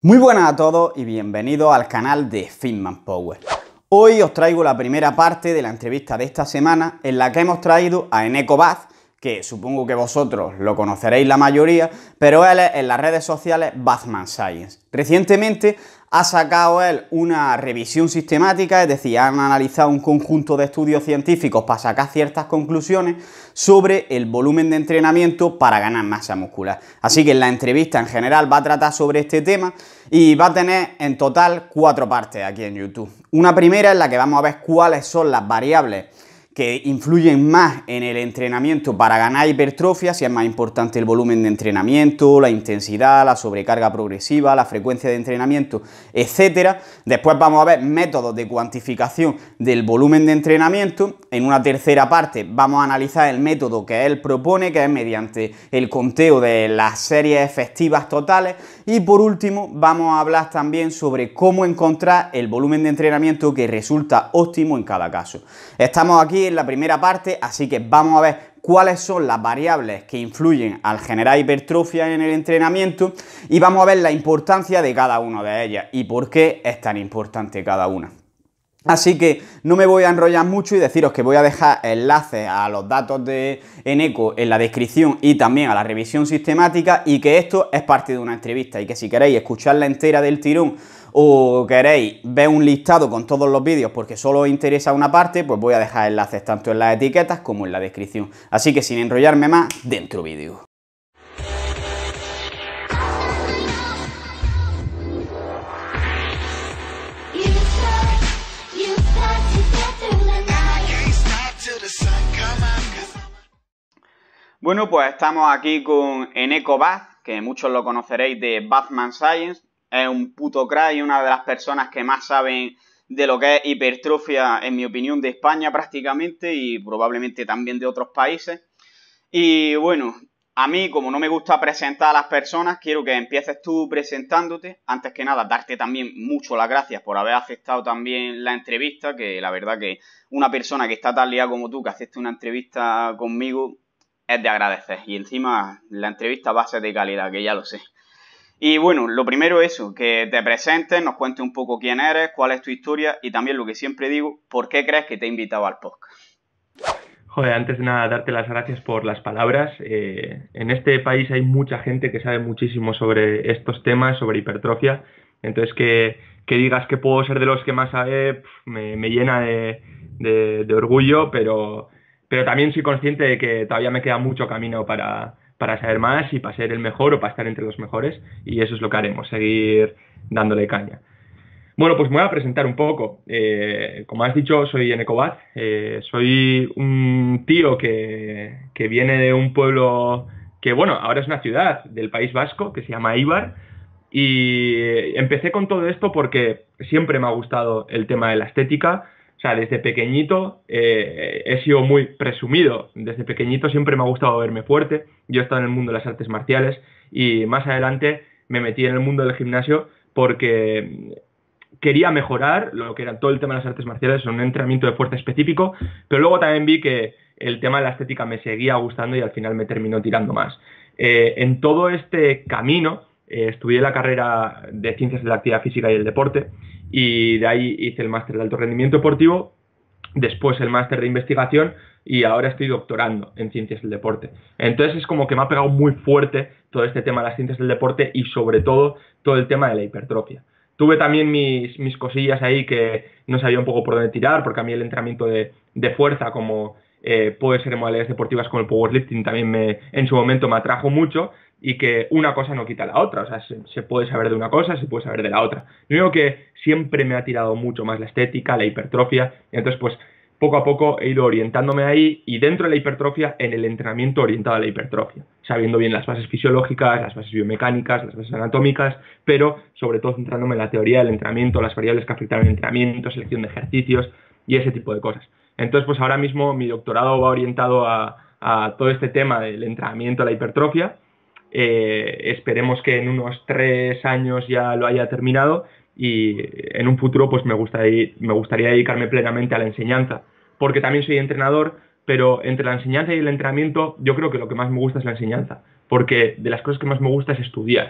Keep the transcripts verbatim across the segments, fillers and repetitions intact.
Muy buenas a todos y bienvenidos al canal de Fitman Power. Hoy os traigo la primera parte de la entrevista de esta semana en la que hemos traído a Eneko Baz, que supongo que vosotros lo conoceréis la mayoría, pero él es en las redes sociales Bazman Science. Recientemente ha sacado él una revisión sistemática, es decir, han analizado un conjunto de estudios científicos para sacar ciertas conclusiones sobre el volumen de entrenamiento para ganar masa muscular. Así que en la entrevista en general va a tratar sobre este tema y va a tener en total cuatro partes aquí en YouTube. Una primera en la que vamos a ver cuáles son las variables que influyen más en el entrenamiento para ganar hipertrofia, si es más importante el volumen de entrenamiento, la intensidad, la sobrecarga progresiva, la frecuencia de entrenamiento, etcétera. Después vamos a ver métodos de cuantificación del volumen de entrenamiento. En una tercera parte vamos a analizar el método que él propone, que es mediante el conteo de las series efectivas totales. Y por último vamos a hablar también sobre cómo encontrar el volumen de entrenamiento que resulta óptimo en cada caso. Estamos aquí en la primera parte, así que vamos a ver cuáles son las variables que influyen al generar hipertrofia en el entrenamiento y vamos a ver la importancia de cada una de ellas y por qué es tan importante cada una. Así que no me voy a enrollar mucho y deciros que voy a dejar enlaces a los datos de Eneko en la descripción y también a la revisión sistemática, y que esto es parte de una entrevista y que si queréis escucharla entera del tirón o queréis ver un listado con todos los vídeos porque solo os interesa una parte, pues voy a dejar enlaces tanto en las etiquetas como en la descripción. Así que sin enrollarme más, dentro vídeo. Bueno, pues estamos aquí con Eneko Baz, que muchos lo conoceréis de Bazman Science. Es un puto crack y una de las personas que más saben de lo que es hipertrofia, en mi opinión, de España prácticamente y probablemente también de otros países. Y bueno, a mí, como no me gusta presentar a las personas, quiero que empieces tú presentándote. Antes que nada, darte también mucho las gracias por haber aceptado también la entrevista, que la verdad que una persona que está tan liada como tú, que acepte una entrevista conmigo, es de agradecer. Y encima la entrevista va a ser de calidad, que ya lo sé. Y bueno, lo primero es eso, que te presentes, nos cuentes un poco quién eres, cuál es tu historia y también lo que siempre digo, ¿por qué crees que te he invitado al podcast? Joder, antes de nada, darte las gracias por las palabras. Eh, en este país hay mucha gente que sabe muchísimo sobre estos temas, sobre hipertrofia. Entonces, que, que digas que puedo ser de los que más sabe, pf, me, me llena de, de, de orgullo, pero, pero también soy consciente de que todavía me queda mucho camino para, para saber más y para ser el mejor o para estar entre los mejores. Y eso es lo que haremos, seguir dándole caña. Bueno, pues me voy a presentar un poco. Eh, como has dicho, soy Eneko Baz. Eh, soy un tío que, que viene de un pueblo que, bueno, ahora es una ciudad del País Vasco, que se llama Eibar. Y empecé con todo esto porque siempre me ha gustado el tema de la estética. O sea, desde pequeñito eh, he sido muy presumido. Desde pequeñito siempre me ha gustado verme fuerte. Yo he estado en el mundo de las artes marciales y más adelante me metí en el mundo del gimnasio porque quería mejorar lo que era todo el tema de las artes marciales, un entrenamiento de fuerza específico, pero luego también vi que el tema de la estética me seguía gustando y al final me terminó tirando más. Eh, en todo este camino eh, estudié la carrera de Ciencias de la Actividad Física y el Deporte y de ahí hice el máster de Alto Rendimiento Deportivo, después el máster de Investigación y ahora estoy doctorando en Ciencias del Deporte. Entonces es como que me ha pegado muy fuerte todo este tema de las ciencias del deporte y sobre todo todo el tema de la hipertrofia. Tuve también mis, mis cosillas ahí que no sabía un poco por dónde tirar, porque a mí el entrenamiento de, de fuerza, como eh, puede ser en modalidades deportivas como el powerlifting, también me, en su momento me atrajo mucho, y que una cosa no quita la otra. O sea, se, se puede saber de una cosa, se puede saber de la otra. Lo único que siempre me ha tirado mucho más la estética, la hipertrofia, y entonces pues poco a poco he ido orientándome ahí y dentro de la hipertrofia en el entrenamiento orientado a la hipertrofia, sabiendo bien las bases fisiológicas, las bases biomecánicas, las bases anatómicas, pero sobre todo centrándome en la teoría del entrenamiento, las variables que afectan al entrenamiento, selección de ejercicios y ese tipo de cosas. Entonces, pues ahora mismo mi doctorado va orientado a, a todo este tema del entrenamiento a la hipertrofia. Eh, esperemos que en unos tres años ya lo haya terminado y en un futuro pues me gustaría, me gustaría dedicarme plenamente a la enseñanza, porque también soy entrenador, pero entre la enseñanza y el entrenamiento yo creo que lo que más me gusta es la enseñanza, porque de las cosas que más me gusta es estudiar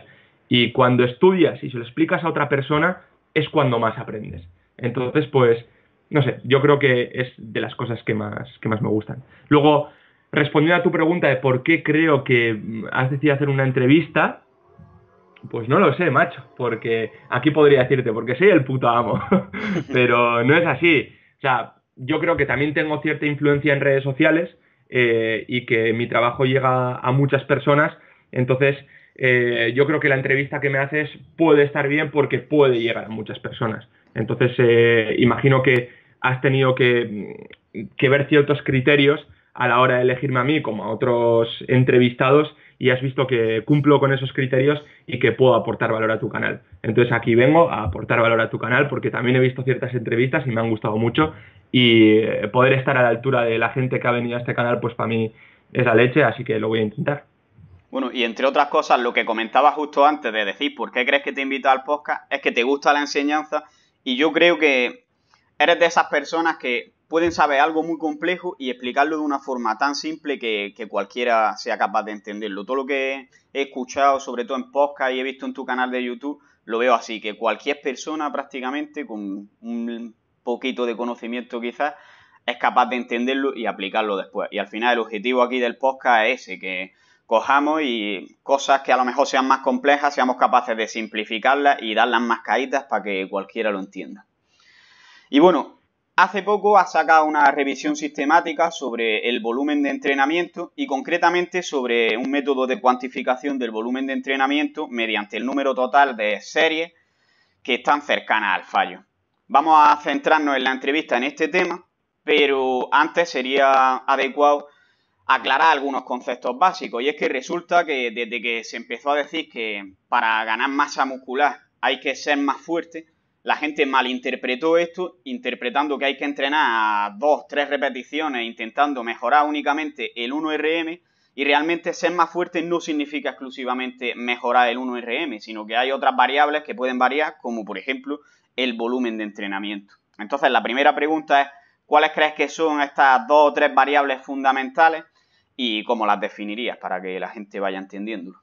Y cuando estudias y se lo explicas a otra persona, es cuando más aprendes. Entonces, pues, no sé, yo creo que es de las cosas que más, que más me gustan. Luego, respondiendo a tu pregunta de por qué creo que has decidido hacer una entrevista, pues no lo sé, macho, porque aquí podría decirte, porque soy el puto amo, pero no es así. O sea, yo creo que también tengo cierta influencia en redes sociales eh, y que mi trabajo llega a muchas personas, entonces eh, yo creo que la entrevista que me haces puede estar bien porque puede llegar a muchas personas. Entonces, eh, imagino que has tenido que, que ver ciertos criterios a la hora de elegirme a mí como a otros entrevistados y has visto que cumplo con esos criterios y que puedo aportar valor a tu canal. Entonces aquí vengo a aportar valor a tu canal porque también he visto ciertas entrevistas y me han gustado mucho y poder estar a la altura de la gente que ha venido a este canal pues para mí es la leche, así que lo voy a intentar. Bueno, y entre otras cosas, lo que comentaba justo antes de decir por qué crees que te he invitado al podcast es que te gusta la enseñanza y yo creo que eres de esas personas que pueden saber algo muy complejo y explicarlo de una forma tan simple que, que cualquiera sea capaz de entenderlo. Todo lo que he escuchado, sobre todo en podcast y he visto en tu canal de YouTube, lo veo así, que cualquier persona prácticamente con un poquito de conocimiento quizás es capaz de entenderlo y aplicarlo después. Y al final el objetivo aquí del podcast es ese, que cojamos y cosas que a lo mejor sean más complejas, seamos capaces de simplificarlas y darlas más caídas para que cualquiera lo entienda. Y bueno, hace poco has sacado una revisión sistemática sobre el volumen de entrenamiento y concretamente sobre un método de cuantificación del volumen de entrenamiento mediante el número total de series que están cercanas al fallo. Vamos a centrarnos en la entrevista en este tema, pero antes sería adecuado aclarar algunos conceptos básicos. Y es que resulta que desde que se empezó a decir que para ganar masa muscular hay que ser más fuerte, la gente malinterpretó esto, interpretando que hay que entrenar a dos, tres repeticiones, intentando mejorar únicamente el uno R M, y realmente ser más fuerte no significa exclusivamente mejorar el uno R M, sino que hay otras variables que pueden variar, como por ejemplo el volumen de entrenamiento. Entonces, la primera pregunta es, ¿cuáles crees que son estas dos o tres variables fundamentales y cómo las definirías para que la gente vaya entendiéndolo?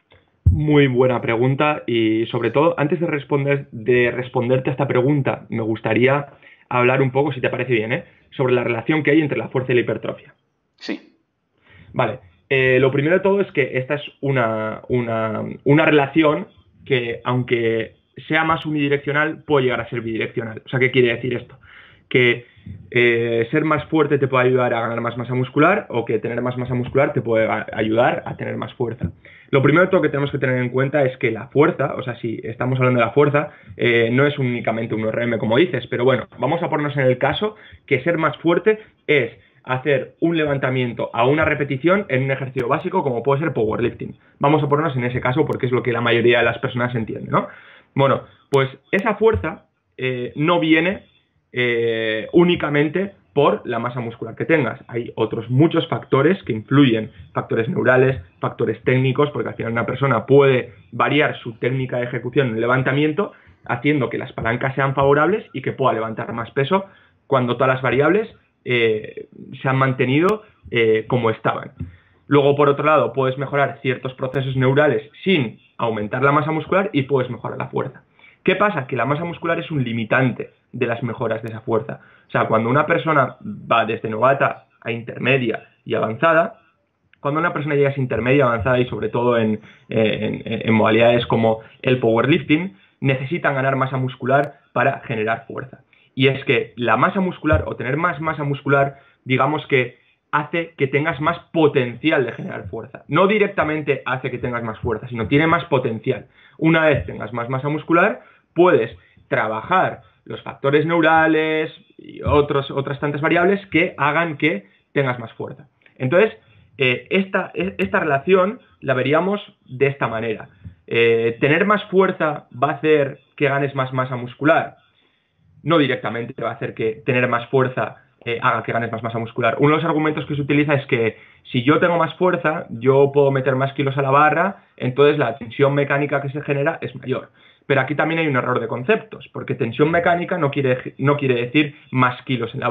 Muy buena pregunta y sobre todo, antes de, responder, de responderte a esta pregunta, me gustaría hablar un poco, si te parece bien, ¿eh? sobre la relación que hay entre la fuerza y la hipertrofia. Sí. Vale, eh, lo primero de todo es que esta es una, una, una relación que, aunque sea más unidireccional, puede llegar a ser bidireccional. O sea, ¿qué quiere decir esto? Que eh, ser más fuerte te puede ayudar a ganar más masa muscular o que tener más masa muscular te puede ayudar a tener más fuerza. Lo primero de todo que tenemos que tener en cuenta es que la fuerza, o sea, si estamos hablando de la fuerza, eh, no es únicamente un R M como dices, pero bueno, vamos a ponernos en el caso que ser más fuerte es hacer un levantamiento a una repetición en un ejercicio básico como puede ser powerlifting. Vamos a ponernos en ese caso porque es lo que la mayoría de las personas entienden, ¿no? Bueno, pues esa fuerza eh, no viene Eh, únicamente por la masa muscular que tengas. Hay otros muchos factores que influyen, factores neurales, factores técnicos, porque al final una persona puede variar su técnica de ejecución en el levantamiento haciendo que las palancas sean favorables y que pueda levantar más peso cuando todas las variables eh, se han mantenido eh, como estaban. Luego, por otro lado, puedes mejorar ciertos procesos neurales sin aumentar la masa muscular y puedes mejorar la fuerza. ¿Qué pasa? Que la masa muscular es un limitante de las mejoras de esa fuerza. O sea, cuando una persona va desde novata a intermedia y avanzada, cuando una persona llega a intermedia, avanzada y sobre todo en, en, en modalidades como el powerlifting, necesitan ganar masa muscular para generar fuerza. Y es que la masa muscular o tener más masa muscular, digamos que hace que tengas más potencial de generar fuerza. No directamente hace que tengas más fuerza, sino tiene más potencial. Una vez tengas más masa muscular, puedes trabajar los factores neurales y otros, otras tantas variables que hagan que tengas más fuerza. Entonces, eh, esta, esta relación la veríamos de esta manera. Eh, ¿Tener más fuerza va a hacer que ganes más masa muscular? No directamente va a hacer que tener más fuerza eh, haga que ganes más masa muscular. Uno de los argumentos que se utiliza es que si yo tengo más fuerza, yo puedo meter más kilos a la barra, entonces la tensión mecánica que se genera es mayor. Pero aquí también hay un error de conceptos, porque tensión mecánica no quiere, no quiere decir más kilos en la barra.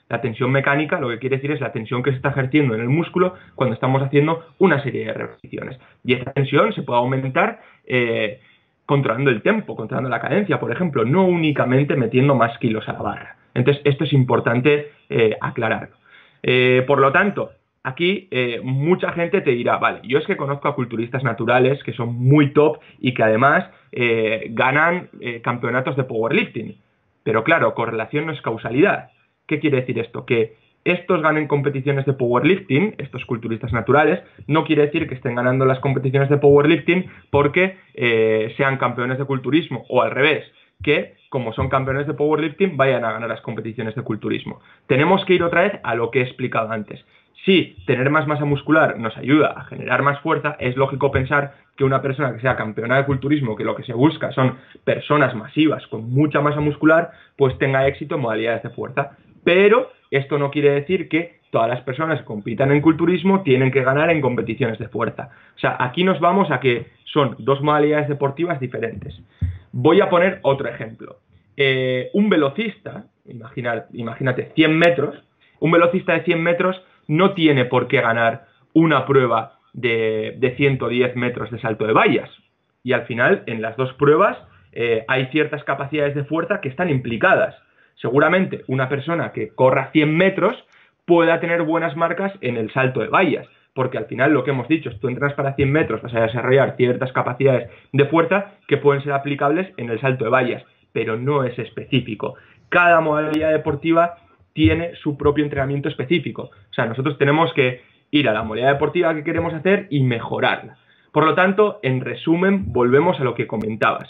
La tensión mecánica lo que quiere decir es la tensión que se está ejerciendo en el músculo cuando estamos haciendo una serie de repeticiones. Y esta tensión se puede aumentar eh, controlando el tempo, controlando la cadencia, por ejemplo, no únicamente metiendo más kilos a la barra. Entonces, esto es importante eh, aclararlo. Eh, por lo tanto, aquí eh, mucha gente te dirá, vale, yo es que conozco a culturistas naturales que son muy top y que además eh, ganan eh, campeonatos de powerlifting. Pero claro, correlación no es causalidad. ¿Qué quiere decir esto? Que estos ganen competiciones de powerlifting, estos culturistas naturales, no quiere decir que estén ganando las competiciones de powerlifting porque eh, sean campeones de culturismo, o al revés, que como son campeones de powerlifting vayan a ganar las competiciones de culturismo. Tenemos que ir otra vez a lo que he explicado antes. Si tener más masa muscular nos ayuda a generar más fuerza, es lógico pensar que una persona que sea campeona de culturismo, que lo que se busca son personas masivas con mucha masa muscular, pues tenga éxito en modalidades de fuerza. Pero esto no quiere decir que todas las personas que compitan en culturismo tienen que ganar en competiciones de fuerza. O sea, aquí nos vamos a que son dos modalidades deportivas diferentes. Voy a poner otro ejemplo. Eh, un velocista, imaginar, imagínate cien metros, un velocista de cien metros no tiene por qué ganar una prueba de, de ciento diez metros de salto de vallas. Y al final, en las dos pruebas, eh, hay ciertas capacidades de fuerza que están implicadas. Seguramente una persona que corra cien metros pueda tener buenas marcas en el salto de vallas, porque al final lo que hemos dicho es tú entrenas para cien metros, vas a desarrollar ciertas capacidades de fuerza que pueden ser aplicables en el salto de vallas, pero no es específico. Cada modalidad deportiva tiene su propio entrenamiento específico. O sea, nosotros tenemos que ir a la modalidad deportiva que queremos hacer y mejorarla. Por lo tanto, en resumen, volvemos a lo que comentabas.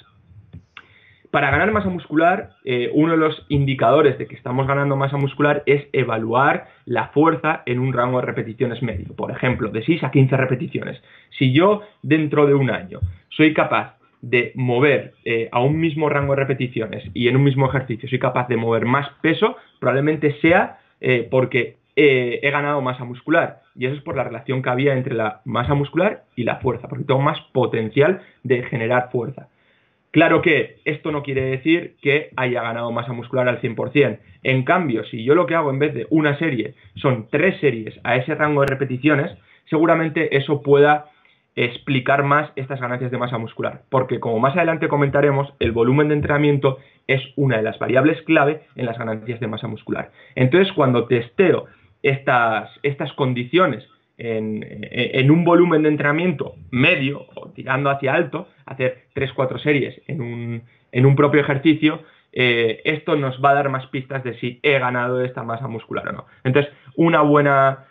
Para ganar masa muscular, eh, uno de los indicadores de que estamos ganando masa muscular es evaluar la fuerza en un rango de repeticiones medio. Por ejemplo, de seis a quince repeticiones. Si yo, dentro de un año, soy capaz de mover eh, a un mismo rango de repeticiones y en un mismo ejercicio soy capaz de mover más peso, probablemente sea eh, porque eh, he ganado masa muscular. Y eso es por la relación que había entre la masa muscular y la fuerza, porque tengo más potencial de generar fuerza. Claro que esto no quiere decir que haya ganado masa muscular al cien por cien. En cambio, si yo lo que hago en vez de una serie son tres series a ese rango de repeticiones, seguramente eso pueda explicar más estas ganancias de masa muscular. Porque como más adelante comentaremos, el volumen de entrenamiento es una de las variables clave en las ganancias de masa muscular. Entonces, cuando testeo estas, estas condiciones En, en un volumen de entrenamiento medio o tirando hacia alto, hacer tres cuatro series en un, en un propio ejercicio, eh, esto nos va a dar más pistas de si he ganado esta masa muscular o no. Entonces, una buena,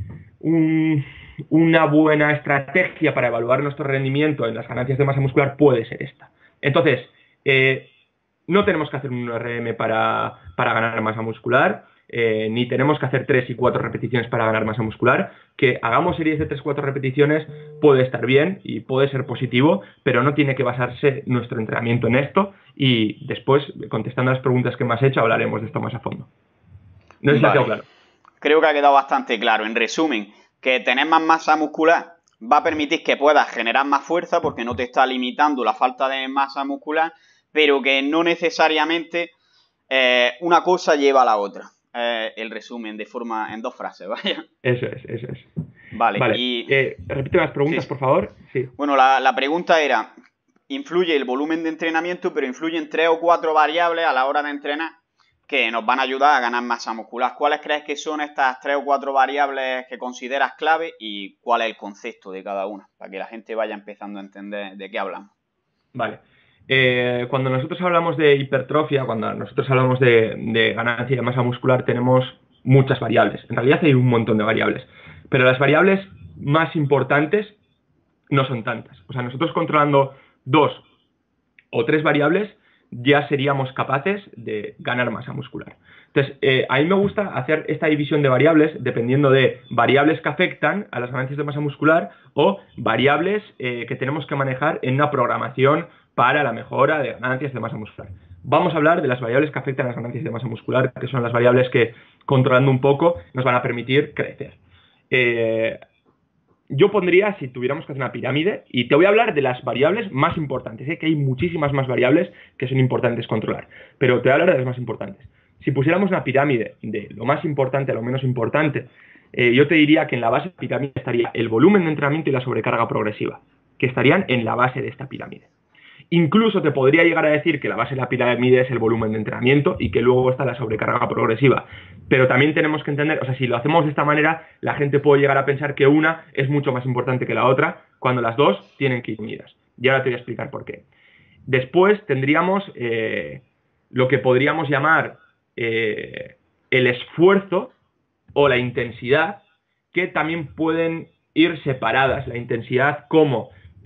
un, una buena estrategia para evaluar nuestro rendimiento en las ganancias de masa muscular puede ser esta. Entonces, eh, no tenemos que hacer un R M para, para ganar masa muscular. Eh, ni tenemos que hacer tres y cuatro repeticiones para ganar masa muscular. Que hagamos series de tres o cuatro repeticiones puede estar bien y puede ser positivo, pero no tiene que basarse nuestro entrenamiento en esto, y después, contestando a las preguntas que me has hecho, hablaremos de esto más a fondo. No sé si ha quedado claro. Creo que ha quedado bastante claro. En resumen, que tener más masa muscular va a permitir que puedas generar más fuerza porque no te está limitando la falta de masa muscular, pero que no necesariamente eh, una cosa lleva a la otra. Eh, el resumen de forma en dos frases, vaya. Eso es, eso es. Vale, vale. y... Eh, repite las preguntas, sí. por favor. Sí. Bueno, la, la pregunta era, influye el volumen de entrenamiento, pero influyen tres o cuatro variables a la hora de entrenar que nos van a ayudar a ganar masa muscular. ¿Cuáles crees que son estas tres o cuatro variables que consideras clave y cuál es el concepto de cada una? Para que la gente vaya empezando a entender de qué hablamos. Vale. Eh, cuando nosotros hablamos de hipertrofia, cuando nosotros hablamos de, de ganancia de masa muscular, tenemos muchas variables. En realidad hay un montón de variables, pero las variables más importantes no son tantas. O sea, nosotros controlando dos o tres variables ya seríamos capaces de ganar masa muscular. Entonces, eh, a mí me gusta hacer esta división de variables dependiendo de variables que afectan a las ganancias de masa muscular o variables eh, que tenemos que manejar en una programación para la mejora de ganancias de masa muscular. Vamos a hablar de las variables que afectan a las ganancias de masa muscular, que son las variables que, controlando un poco, nos van a permitir crecer. Eh, yo pondría, si tuviéramos que hacer una pirámide, y te voy a hablar de las variables más importantes. Sé que hay muchísimas más variables que son importantes controlar, pero te voy a hablar de las más importantes. si pusiéramos una pirámide de lo más importante a lo menos importante, eh, yo te diría que en la base de la pirámide estaría el volumen de entrenamiento y la sobrecarga progresiva, que estarían en la base de esta pirámide. Incluso te podría llegar a decir que la base de la pirámide es el volumen de entrenamiento y que luego está la sobrecarga progresiva. Pero también tenemos que entender, o sea, si lo hacemos de esta manera, la gente puede llegar a pensar que una es mucho más importante que la otra, cuando las dos tienen que ir unidas. Y ahora te voy a explicar por qué. Después tendríamos eh, lo que podríamos llamar eh, el esfuerzo o la intensidad, que también pueden ir separadas. La intensidad como,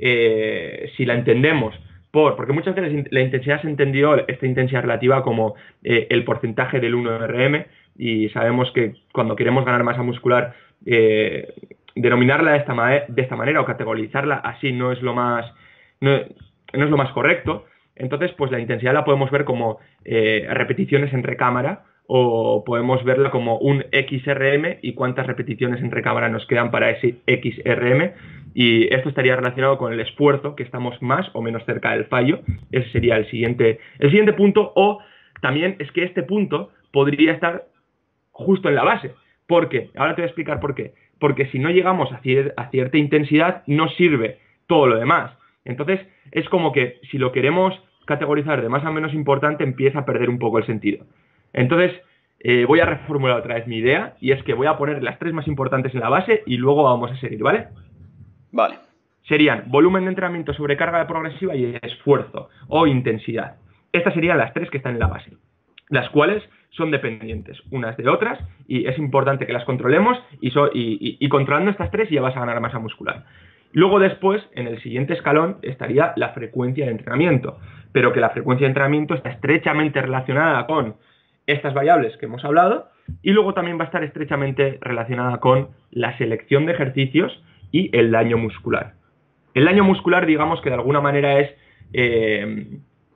eh, si la entendemos, por, porque muchas veces la intensidad se entendió, esta intensidad relativa, como eh, el porcentaje del uno R M, y sabemos que cuando queremos ganar masa muscular, eh, denominarla de esta, de esta manera o categorizarla así no es lo más, no, no es lo más correcto. Entonces, pues la intensidad la podemos ver como eh, repeticiones en recámara, o podemos verla como un X R M y cuántas repeticiones en recámara nos quedan para ese X R M, y esto estaría relacionado con el esfuerzo, que estamos más o menos cerca del fallo. Ese sería el siguiente, el siguiente punto. O también es que este punto podría estar justo en la base. ¿Por qué? Ahora te voy a explicar por qué. Porque si no llegamos a, cier a cierta intensidad, no sirve todo lo demás. Entonces, es como que si lo queremos categorizar de más a menos importante, empieza a perder un poco el sentido. Entonces, eh, voy a reformular otra vez mi idea, y es que voy a poner las tres más importantes en la base y luego vamos a seguir, ¿vale? Vale. Serían volumen de entrenamiento, sobrecarga progresiva y esfuerzo o intensidad. Estas serían las tres que están en la base, las cuales son dependientes unas de otras, y es importante que las controlemos, y, so, y, y, y controlando estas tres ya vas a ganar masa muscular. Luego después, en el siguiente escalón, estaría la frecuencia de entrenamiento, pero que la frecuencia de entrenamiento está estrechamente relacionada con estas variables que hemos hablado, y luego también va a estar estrechamente relacionada con la selección de ejercicios y el daño muscular. El daño muscular, digamos que de alguna manera es, eh,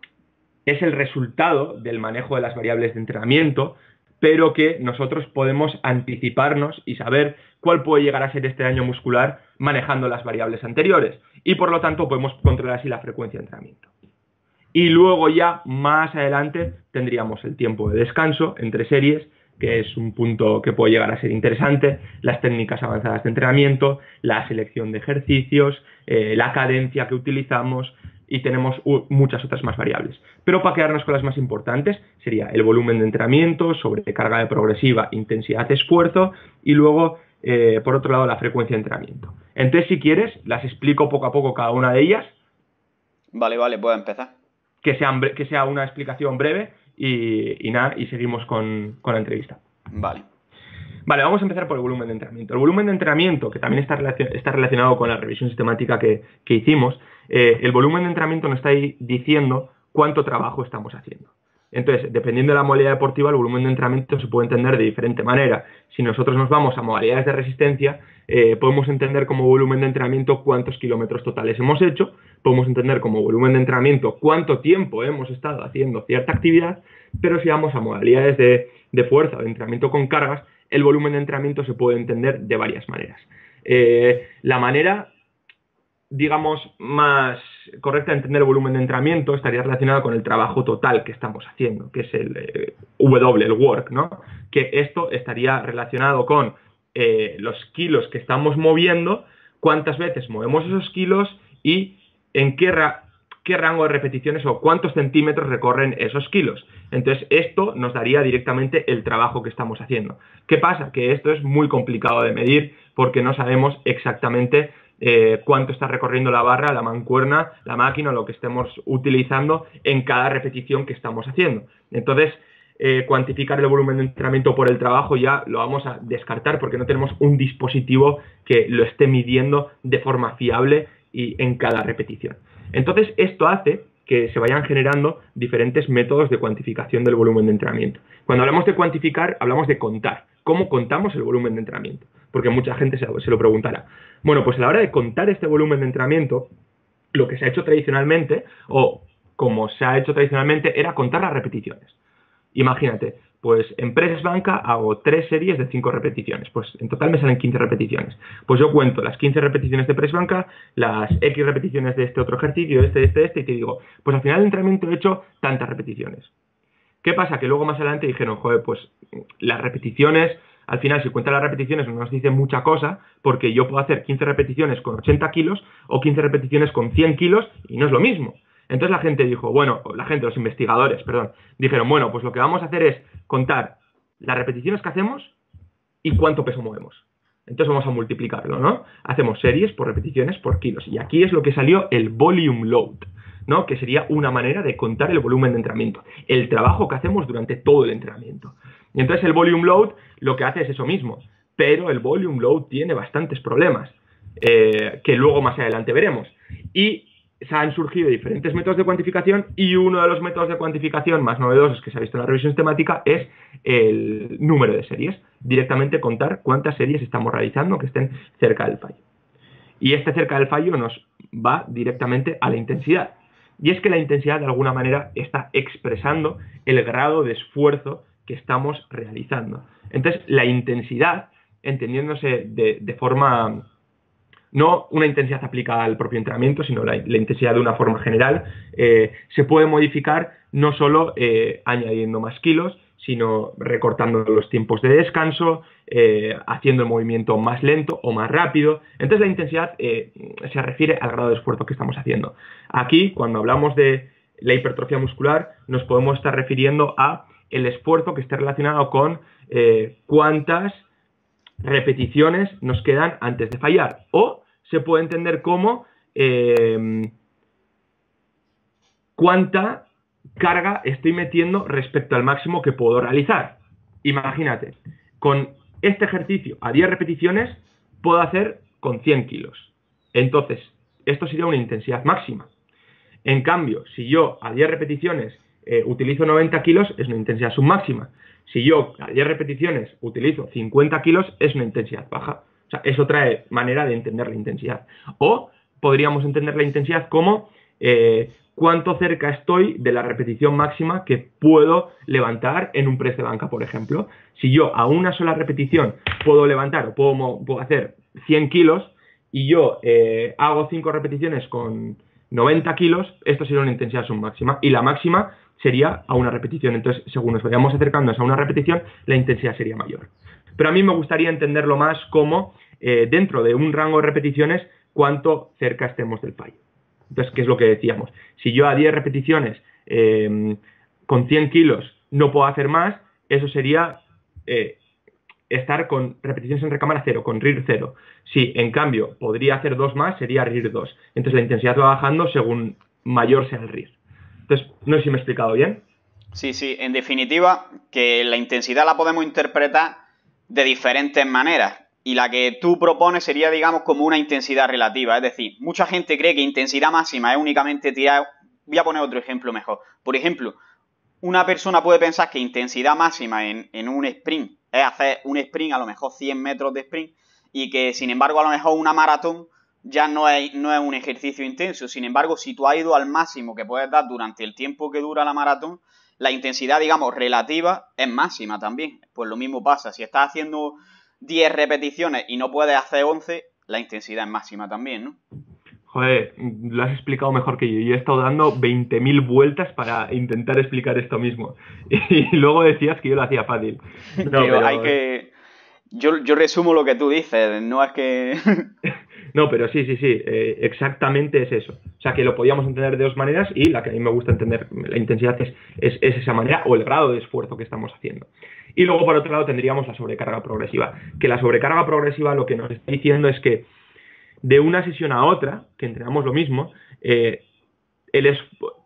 es el resultado del manejo de las variables de entrenamiento, pero que nosotros podemos anticiparnos y saber cuál puede llegar a ser este daño muscular manejando las variables anteriores, y por lo tanto podemos controlar así la frecuencia de entrenamiento. Y luego ya más adelante tendríamos el tiempo de descanso entre series, que es un punto que puede llegar a ser interesante, las técnicas avanzadas de entrenamiento, la selección de ejercicios, eh, la cadencia que utilizamos, y tenemos muchas otras más variables. Pero para quedarnos con las más importantes, sería el volumen de entrenamiento, sobrecarga de progresiva, intensidad de esfuerzo, y luego, eh, por otro lado, la frecuencia de entrenamiento. Entonces, si quieres, las explico poco a poco cada una de ellas. Vale, vale, puedo empezar. Que sea, que sea una explicación breve y, y nada, y seguimos con, con la entrevista. Vale. Vale, vamos a empezar por el volumen de entrenamiento. El volumen de entrenamiento, que también está, relacion, está relacionado con la revisión sistemática que, que hicimos, eh, el volumen de entrenamiento nos está diciendo cuánto trabajo estamos haciendo. Entonces, dependiendo de la modalidad deportiva, el volumen de entrenamiento se puede entender de diferente manera. Si nosotros nos vamos a modalidades de resistencia, eh, podemos entender como volumen de entrenamiento cuántos kilómetros totales hemos hecho, podemos entender como volumen de entrenamiento cuánto tiempo hemos estado haciendo cierta actividad, pero si vamos a modalidades de, de fuerza o de entrenamiento con cargas, el volumen de entrenamiento se puede entender de varias maneras. Eh, la manera, digamos, más correcta de entender el volumen de entrenamiento estaría relacionada con el trabajo total que estamos haciendo, que es el eh, W, el work, ¿no? Que esto estaría relacionado con eh, los kilos que estamos moviendo, cuántas veces movemos esos kilos y en qué, ra qué rango de repeticiones o cuántos centímetros recorren esos kilos. Entonces, esto nos daría directamente el trabajo que estamos haciendo. ¿Qué pasa? Que esto es muy complicado de medir porque no sabemos exactamente Eh, cuánto está recorriendo la barra, la mancuerna, la máquina, lo que estemos utilizando en cada repetición que estamos haciendo. Entonces, eh, cuantificar el volumen de entrenamiento por el trabajo ya lo vamos a descartar porque no tenemos un dispositivo que lo esté midiendo de forma fiable y en cada repetición. Entonces, esto hace que se vayan generando diferentes métodos de cuantificación del volumen de entrenamiento. Cuando hablamos de cuantificar, hablamos de contar. ¿Cómo contamos el volumen de entrenamiento? Porque mucha gente se, se lo preguntará. Bueno, pues a la hora de contar este volumen de entrenamiento, lo que se ha hecho tradicionalmente, o como se ha hecho tradicionalmente, era contar las repeticiones. Imagínate, pues en press banca hago tres series de cinco repeticiones, pues en total me salen quince repeticiones. Pues yo cuento las quince repeticiones de press banca, las X repeticiones de este otro ejercicio, este, este, este, y te digo, pues al final del entrenamiento he hecho tantas repeticiones. ¿Qué pasa? Que luego más adelante dijeron, joder, pues las repeticiones, al final si cuentas las repeticiones no nos dicen mucha cosa, porque yo puedo hacer quince repeticiones con ochenta kilos o quince repeticiones con cien kilos y no es lo mismo. Entonces la gente dijo, bueno, la gente, los investigadores, perdón, dijeron, bueno, pues lo que vamos a hacer es contar las repeticiones que hacemos y cuánto peso movemos. Entonces vamos a multiplicarlo, ¿no? Hacemos series por repeticiones por kilos. Y aquí es lo que salió el volume load, ¿no? Que sería una manera de contar el volumen de entrenamiento, el trabajo que hacemos durante todo el entrenamiento. Y entonces el volume load lo que hace es eso mismo, pero el volume load tiene bastantes problemas, eh, que luego más adelante veremos. Y se han surgido diferentes métodos de cuantificación y uno de los métodos de cuantificación más novedosos que se ha visto en la revisión sistemática es el número de series, directamente contar cuántas series estamos realizando que estén cerca del fallo. Y este cerca del fallo nos va directamente a la intensidad. Y es que la intensidad de alguna manera está expresando el grado de esfuerzo que estamos realizando. Entonces la intensidad, entendiéndose de, de forma... no una intensidad aplicada al propio entrenamiento, sino la, la intensidad de una forma general, eh, se puede modificar no solo eh, añadiendo más kilos, sino recortando los tiempos de descanso, eh, haciendo el movimiento más lento o más rápido. Entonces la intensidad eh, se refiere al grado de esfuerzo que estamos haciendo. Aquí, cuando hablamos de la hipertrofia muscular, nos podemos estar refiriendo a el esfuerzo que esté relacionado con eh, cuántas repeticiones nos quedan antes de fallar, o se puede entender como eh, cuánta carga estoy metiendo respecto al máximo que puedo realizar. Imagínate, con este ejercicio a diez repeticiones puedo hacer con cien kilos. Entonces, esto sería una intensidad máxima. En cambio, si yo a diez repeticiones eh, utilizo noventa kilos, es una intensidad submáxima. Si yo a diez repeticiones utilizo cincuenta kilos, es una intensidad baja. O sea, es otra manera de entender la intensidad. O podríamos entender la intensidad como eh, cuánto cerca estoy de la repetición máxima que puedo levantar en un press de banca, por ejemplo. Si yo a una sola repetición puedo levantar o puedo, puedo hacer cien kilos y yo eh, hago cinco repeticiones con noventa kilos, esto sería una intensidad submáxima. Y la máxima sería a una repetición. Entonces, según nos vayamos acercándonos a una repetición, la intensidad sería mayor. Pero a mí me gustaría entenderlo más como, eh, dentro de un rango de repeticiones, cuánto cerca estemos del fallo. Entonces, ¿qué es lo que decíamos? Si yo a diez repeticiones eh, con cien kilos no puedo hacer más, eso sería eh, estar con repeticiones en recámara cero, con R I R cero. Si, en cambio, podría hacer dos más, sería R I R dos. Entonces, la intensidad va bajando según mayor sea el R I R. Entonces, no sé si me he explicado bien. Sí, sí, en definitiva, que la intensidad la podemos interpretar de diferentes maneras. Y la que tú propones sería, digamos, como una intensidad relativa. Es decir, mucha gente cree que intensidad máxima es únicamente tirar... Voy a poner otro ejemplo mejor. Por ejemplo, una persona puede pensar que intensidad máxima en, en un sprint es hacer un sprint, a lo mejor cien metros de sprint, y que, sin embargo, a lo mejor una maratón ya no es, no es un ejercicio intenso. Sin embargo, si tú has ido al máximo que puedes dar durante el tiempo que dura la maratón, la intensidad, digamos, relativa es máxima también. Pues lo mismo pasa. Si estás haciendo diez repeticiones y no puedes hacer once, la intensidad es máxima también, ¿no? Joder, lo has explicado mejor que yo. Yo he estado dando veinte mil vueltas para intentar explicar esto mismo. Y luego decías que yo lo hacía fácil. No, pero, pero hay que... Yo, yo resumo lo que tú dices, no es que... No, pero sí, sí, sí, eh, exactamente es eso. O sea, que lo podíamos entender de dos maneras y la que a mí me gusta entender, la intensidad es, es, es esa manera o el grado de esfuerzo que estamos haciendo. Y luego, por otro lado, tendríamos la sobrecarga progresiva. Que la sobrecarga progresiva lo que nos está diciendo es que de una sesión a otra, que entrenamos lo mismo, eh, el es,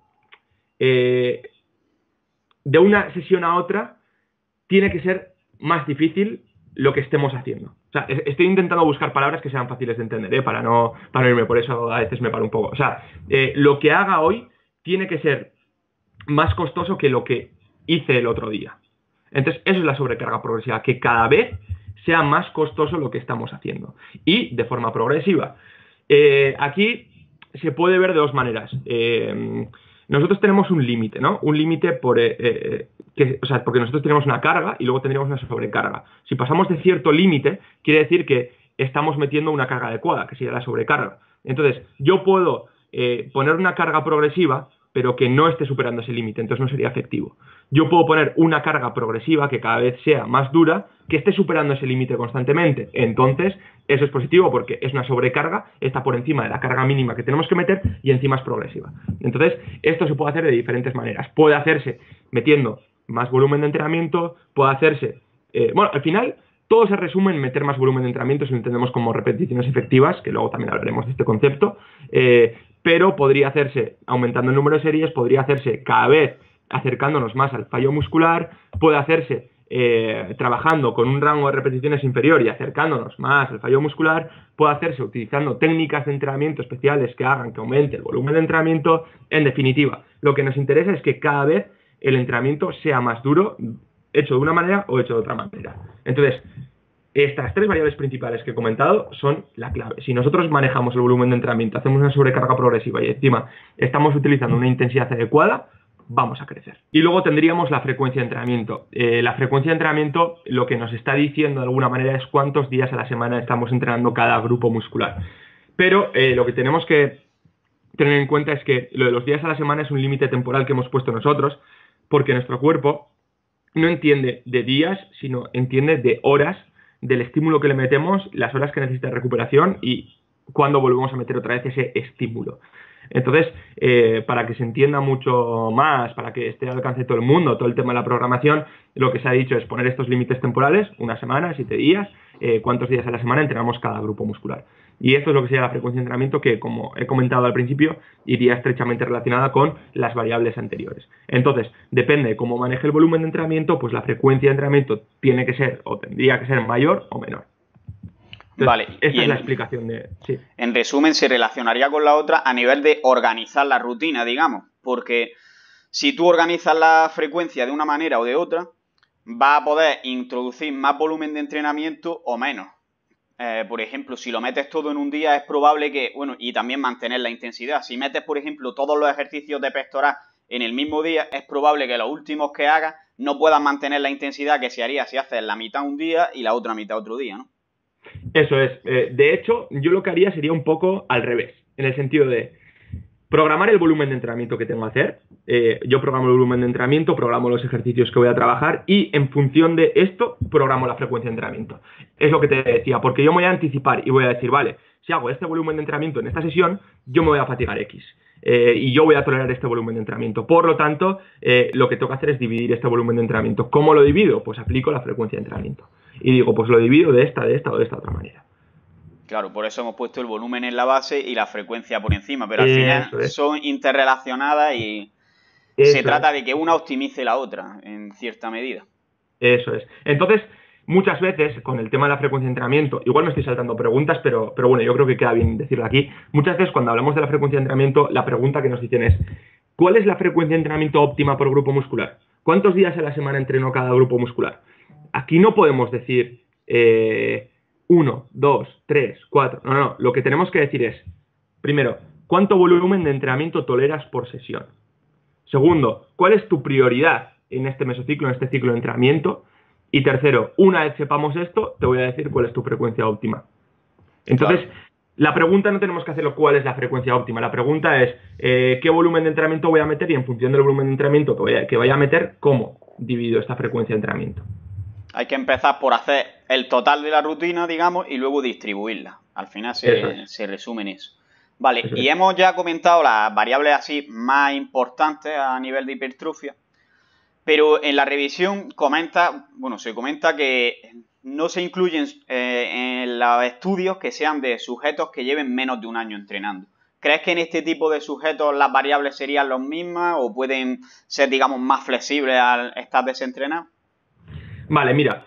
eh, de una sesión a otra tiene que ser más difícil lo que estemos haciendo. O sea, estoy intentando buscar palabras que sean fáciles de entender, ¿eh? para, no, para no irme, por eso a veces me paro un poco. O sea, eh, lo que haga hoy tiene que ser más costoso que lo que hice el otro día. Entonces, eso es la sobrecarga progresiva, que cada vez sea más costoso lo que estamos haciendo. Y de forma progresiva. Eh, aquí se puede ver de dos maneras. Eh, nosotros tenemos un límite, ¿no? Un límite por... Eh, eh, que, o sea, porque nosotros tenemos una carga y luego tendríamos una sobrecarga. Si pasamos de cierto límite, quiere decir que estamos metiendo una carga adecuada, que sería la sobrecarga. Entonces, yo puedo eh, poner una carga progresiva pero que no esté superando ese límite, entonces no sería efectivo. Yo puedo poner una carga progresiva que cada vez sea más dura, que esté superando ese límite constantemente. Entonces, eso es positivo porque es una sobrecarga, está por encima de la carga mínima que tenemos que meter y encima es progresiva. Entonces, esto se puede hacer de diferentes maneras. Puede hacerse metiendo más volumen de entrenamiento, puede hacerse... Eh, bueno, al final, todo se resume en meter más volumen de entrenamiento si lo entendemos como repeticiones efectivas, que luego también hablaremos de este concepto, eh, pero podría hacerse aumentando el número de series, podría hacerse cada vez acercándonos más al fallo muscular, puede hacerse eh, trabajando con un rango de repeticiones inferior y acercándonos más al fallo muscular, puede hacerse utilizando técnicas de entrenamiento especiales que hagan que aumente el volumen de entrenamiento. En definitiva, lo que nos interesa es que cada vez el entrenamiento sea más duro, hecho de una manera o hecho de otra manera. Entonces, estas tres variables principales que he comentado son la clave. Si nosotros manejamos el volumen de entrenamiento, hacemos una sobrecarga progresiva y encima estamos utilizando una intensidad adecuada, vamos a crecer. Y luego tendríamos la frecuencia de entrenamiento. Eh, la frecuencia de entrenamiento lo que nos está diciendo de alguna manera es cuántos días a la semana estamos entrenando cada grupo muscular. Pero eh, lo que tenemos que tener en cuenta es que lo de los días a la semana es un límite temporal que hemos puesto nosotros, porque nuestro cuerpo no entiende de días, sino entiende de horas, del estímulo que le metemos, las horas que necesita de recuperación y cuándo volvemos a meter otra vez ese estímulo. Entonces, eh, para que se entienda mucho más, para que esté al alcance de todo el mundo, todo el tema de la programación, lo que se ha dicho es poner estos límites temporales, una semana, siete días, eh, cuántos días a la semana entrenamos cada grupo muscular. Y esto es lo que sería la frecuencia de entrenamiento que, como he comentado al principio, iría estrechamente relacionada con las variables anteriores. Entonces, depende de cómo maneje el volumen de entrenamiento, pues la frecuencia de entrenamiento tiene que ser o tendría que ser mayor o menor. Entonces, vale. Esta en, es la explicación de... Sí. En resumen, se relacionaría con la otra a nivel de organizar la rutina, digamos. Porque si tú organizas la frecuencia de una manera o de otra, vas a poder introducir más volumen de entrenamiento o menos. Eh, por ejemplo, si lo metes todo en un día es probable que, bueno, y también mantener la intensidad. Si metes, por ejemplo, todos los ejercicios de pectoral en el mismo día, es probable que los últimos que hagas no puedas mantener la intensidad que se haría si haces la mitad un día y la otra mitad otro día, ¿no? Eso es. Eh, de hecho, yo lo que haría sería un poco al revés, en el sentido de programar el volumen de entrenamiento que tengo que hacer. Eh, yo programo el volumen de entrenamiento, programo los ejercicios que voy a trabajar y en función de esto programo la frecuencia de entrenamiento. Es lo que te decía, porque yo me voy a anticipar y voy a decir, vale, si hago este volumen de entrenamiento en esta sesión, yo me voy a fatigar X. Eh, y yo voy a tolerar este volumen de entrenamiento. Por lo tanto, eh, lo que tengo que hacer es dividir este volumen de entrenamiento. ¿Cómo lo divido? Pues aplico la frecuencia de entrenamiento. Y digo, pues lo divido de esta, de esta o de esta otra manera. Claro, por eso hemos puesto el volumen en la base y la frecuencia por encima, pero al Eso final es. son interrelacionadas y Eso se trata es. de que una optimice la otra, en cierta medida. Eso es. Entonces, muchas veces, con el tema de la frecuencia de entrenamiento, igual me estoy saltando preguntas, pero, pero bueno, yo creo que queda bien decirlo aquí. Muchas veces cuando hablamos de la frecuencia de entrenamiento, la pregunta que nos dicen es, ¿cuál es la frecuencia de entrenamiento óptima por grupo muscular? ¿Cuántos días a la semana entreno cada grupo muscular? Aquí no podemos decir eh, uno, dos, tres, cuatro. No, no, lo que tenemos que decir es, primero, ¿cuánto volumen de entrenamiento toleras por sesión? Segundo, ¿cuál es tu prioridad en este mesociclo, en este ciclo de entrenamiento? Y tercero, una vez sepamos esto, te voy a decir cuál es tu frecuencia óptima. Entonces, claro, la pregunta no tenemos que hacerlo cuál es la frecuencia óptima. La pregunta es eh, qué volumen de entrenamiento voy a meter y en función del volumen de entrenamiento que vaya, que vaya a meter, ¿cómo divido esta frecuencia de entrenamiento? Hay que empezar por hacer el total de la rutina, digamos, y luego distribuirla. Al final se, es. se resume en eso. Vale, eso y es. hemos ya comentado las variables así más importantes a nivel de hipertrofia, pero en la revisión comenta, bueno, se comenta que no se incluyen eh, en los estudios que sean de sujetos que lleven menos de un año entrenando. ¿Crees que en este tipo de sujetos las variables serían las mismas o pueden ser, digamos, más flexibles al estar desentrenados? Vale, mira,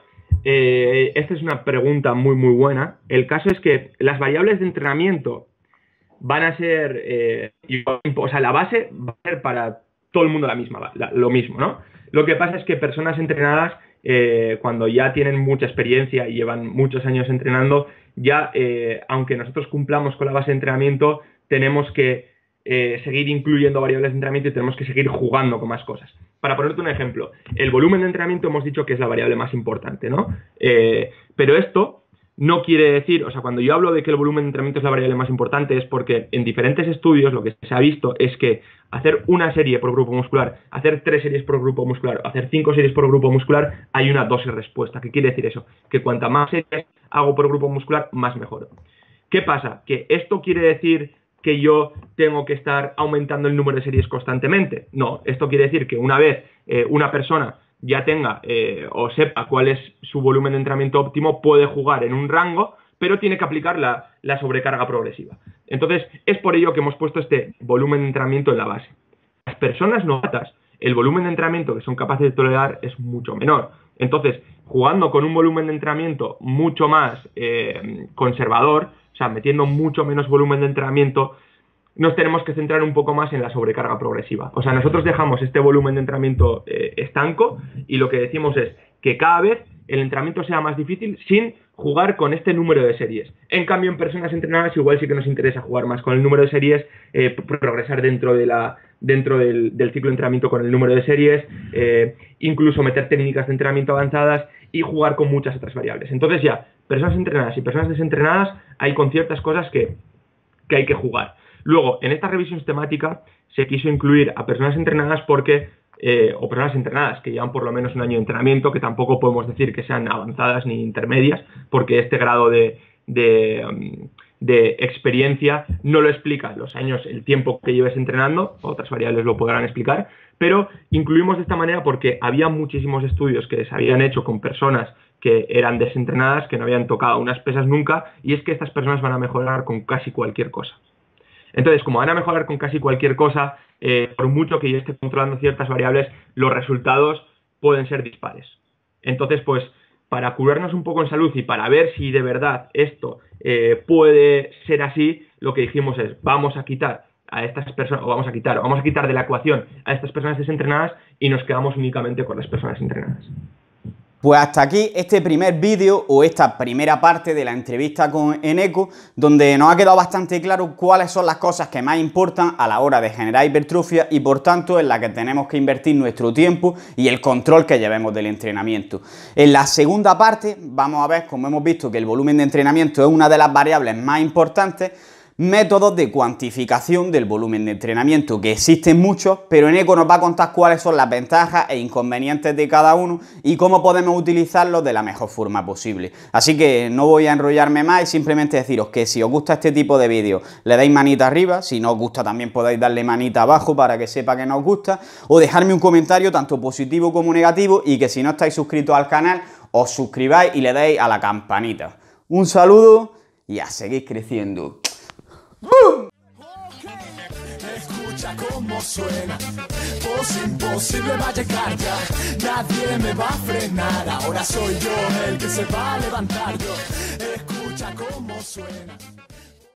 eh, esta es una pregunta muy muy buena. El caso es que las variables de entrenamiento van a ser, eh, o sea, la base va a ser para todo el mundo la misma, la, lo mismo, ¿no? Lo que pasa es que personas entrenadas, eh, cuando ya tienen mucha experiencia y llevan muchos años entrenando, ya, eh, aunque nosotros cumplamos con la base de entrenamiento, tenemos que eh, seguir incluyendo variables de entrenamiento y tenemos que seguir jugando con más cosas. Para ponerte un ejemplo, el volumen de entrenamiento hemos dicho que es la variable más importante, ¿no? Eh, pero esto no quiere decir, o sea, cuando yo hablo de que el volumen de entrenamiento es la variable más importante es porque en diferentes estudios lo que se ha visto es que hacer una serie por grupo muscular, hacer tres series por grupo muscular, hacer cinco series por grupo muscular, hay una dosis respuesta. ¿Qué quiere decir eso? Que cuanta más series hago por grupo muscular, más mejoro. ¿Qué pasa? Que esto quiere decir que yo tengo que estar aumentando el número de series constantemente. No, esto quiere decir que una vez eh, una persona ya tenga eh, o sepa cuál es su volumen de entrenamiento óptimo, puede jugar en un rango, pero tiene que aplicar la, la sobrecarga progresiva. Entonces, es por ello que hemos puesto este volumen de entrenamiento en la base. Las personas novatas, el volumen de entrenamiento que son capaces de tolerar es mucho menor. Entonces, jugando con un volumen de entrenamiento mucho más eh, conservador, o sea, metiendo mucho menos volumen de entrenamiento, nos tenemos que centrar un poco más en la sobrecarga progresiva. O sea, nosotros dejamos este volumen de entrenamiento eh, estanco y lo que decimos es que cada vez el entrenamiento sea más difícil sin jugar con este número de series. En cambio, en personas entrenadas igual sí que nos interesa jugar más con el número de series, eh, progresar dentro, de la, dentro del, del ciclo de entrenamiento con el número de series, eh, incluso meter técnicas de entrenamiento avanzadas y jugar con muchas otras variables. Entonces ya, personas entrenadas y personas desentrenadas hay con ciertas cosas que, que hay que jugar. Luego, en esta revisión sistemática se quiso incluir a personas entrenadas porque, eh, o personas entrenadas que llevan por lo menos un año de entrenamiento, que tampoco podemos decir que sean avanzadas ni intermedias, porque este grado de, de, de experiencia no lo explica los años, el tiempo que lleves entrenando, otras variables lo podrán explicar, pero incluimos de esta manera porque había muchísimos estudios que se habían hecho con personas que eran desentrenadas, que no habían tocado unas pesas nunca, y es que estas personas van a mejorar con casi cualquier cosa. Entonces, como van a mejorar con casi cualquier cosa, eh, por mucho que yo esté controlando ciertas variables, los resultados pueden ser dispares. Entonces, pues, para curarnos un poco en salud y para ver si de verdad esto eh, puede ser así, lo que dijimos es, vamos a quitar a estas personas, o vamos a quitar, o vamos a quitar de la ecuación a estas personas desentrenadas y nos quedamos únicamente con las personas entrenadas. Pues hasta aquí este primer vídeo o esta primera parte de la entrevista con Eneco, donde nos ha quedado bastante claro cuáles son las cosas que más importan a la hora de generar hipertrofia y por tanto en la que tenemos que invertir nuestro tiempo y el control que llevemos del entrenamiento. En la segunda parte vamos a ver, como hemos visto, que el volumen de entrenamiento es una de las variables más importantes, métodos de cuantificación del volumen de entrenamiento, que existen muchos, pero Eneco nos va a contar cuáles son las ventajas e inconvenientes de cada uno y cómo podemos utilizarlos de la mejor forma posible. Así que no voy a enrollarme más y simplemente deciros que si os gusta este tipo de vídeos le dais manita arriba, si no os gusta también podéis darle manita abajo para que sepa que nos gusta, o dejarme un comentario tanto positivo como negativo y que si no estáis suscritos al canal os suscribáis y le deis a la campanita. Un saludo y a seguir creciendo. ¡Bum! Escucha cómo suena, voz imposible va a llegar ya, nadie me va a frenar, ahora soy yo el que se va a levantar yo, escucha cómo suena.